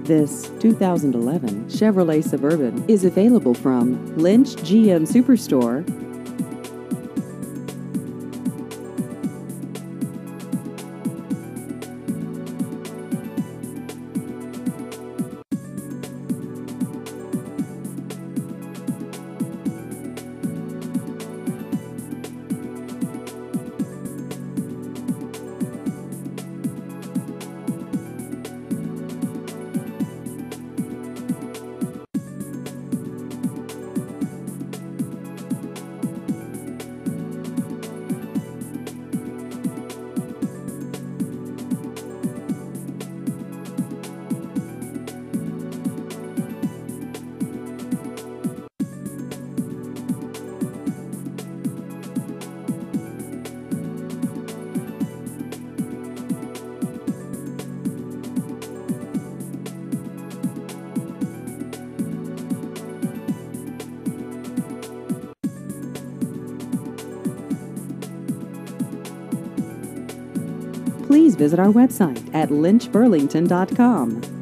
This 2011 Chevrolet Suburban is available from Lynch GM Superstore. Please visit our website at lynchburlington.com.